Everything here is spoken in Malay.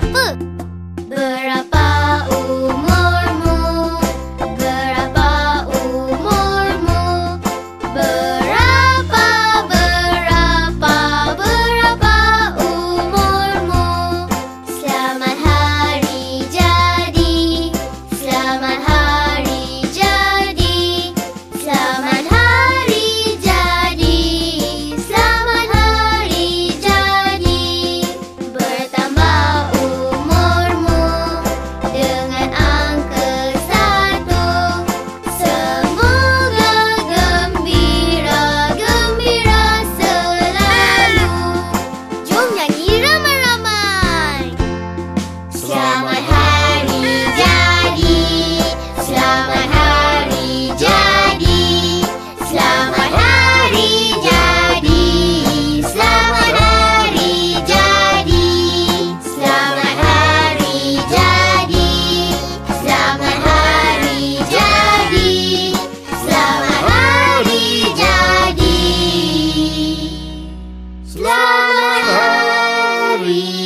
apa? Berapa umurmu? Berapa umurmu? Berapa umurmu? Selamat hari jadi. Selamat hari jadi. Selamat hari jadi. Selamat hari jadi. Bertambah umurmu dengan angka 1. Semoga gembira, gembira selalu. Jom nyanyi ramai-ramai. Selamat hari jadi. Selamat hari jadi. Selamat hari jadi. Selamat hari jadi. Selamat hari jadi. Selamat hari jadi. Selamat hari jadi. Selamat hari